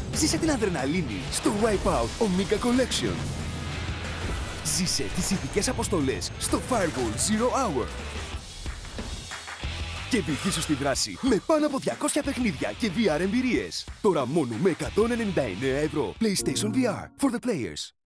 Ζήσε την αδρεναλίνη στο Wipeout Omega Collection. Ζήσε τις ειδικές αποστολές στο Fireball Zero Hour. Και βυθίσου στη δράση με πάνω από 200 παιχνίδια και VR εμπειρίες. Τώρα μόνο με 199 ευρώ. PlayStation VR for the players.